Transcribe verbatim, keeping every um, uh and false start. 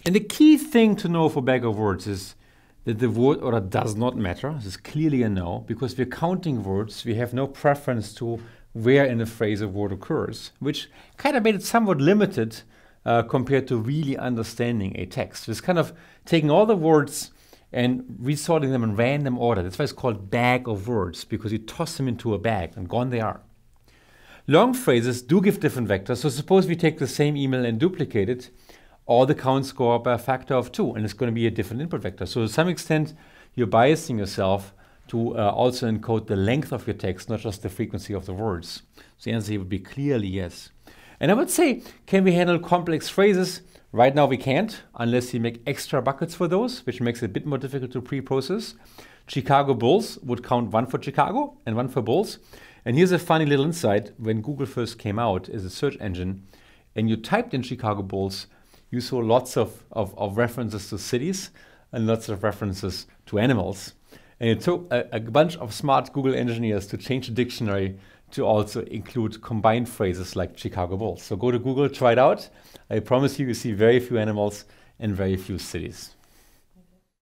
And the key thing to know for bag of words is that the word order does not matter. This is clearly a no, because we're counting words. We have no preference to where in a phrase a word occurs, which kind of made it somewhat limited uh, compared to really understanding a text. It's kind of taking all the words and resorting them in random order. That's why it's called bag of words, because you toss them into a bag and gone they are. Long phrases do give different vectors. So suppose we take the same email and duplicate it, all the counts go up by a factor of two, and it's going to be a different input vector. So to some extent, you're biasing yourself to uh, also encode the length of your text, not just the frequency of the words. So the answer here would be clearly yes. And I would say, can we handle complex phrases? Right now we can't, unless we make extra buckets for those, which makes it a bit more difficult to pre-process. Chicago Bulls would count one for Chicago and one for Bulls. And here's a funny little insight. When Google first came out as a search engine, and you typed in Chicago Bulls, you saw lots of, of, of references to cities and lots of references to animals. And it took a, a bunch of smart Google engineers to change the dictionary to also include combined phrases like Chicago Bulls. So go to Google, try it out. I promise you, you see very few animals and very few cities.